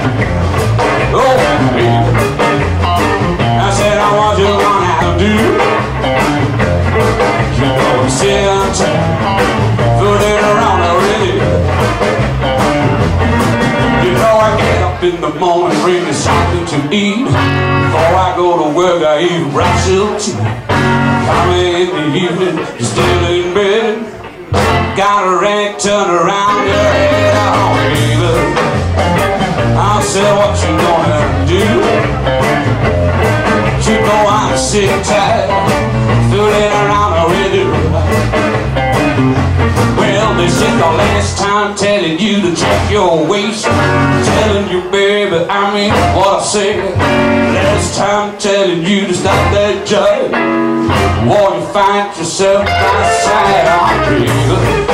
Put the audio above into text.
Oh, baby, I said, I want you gonna do. You know, sit and fooling around already. You know, I get up in the morning, bring me something to eat. Before I go to work, I eat a rice or tea. Coming in the evening, you're still in bed. Got a rag, turn around your head, oh baby. I said, what you gonna do? You know I'm sick and tired, fooling around already. Well, this is the last time telling you to check your waist. Telling you, baby, I mean what I said. Last time telling you to stop that job. Or you find yourself outside, oh baby.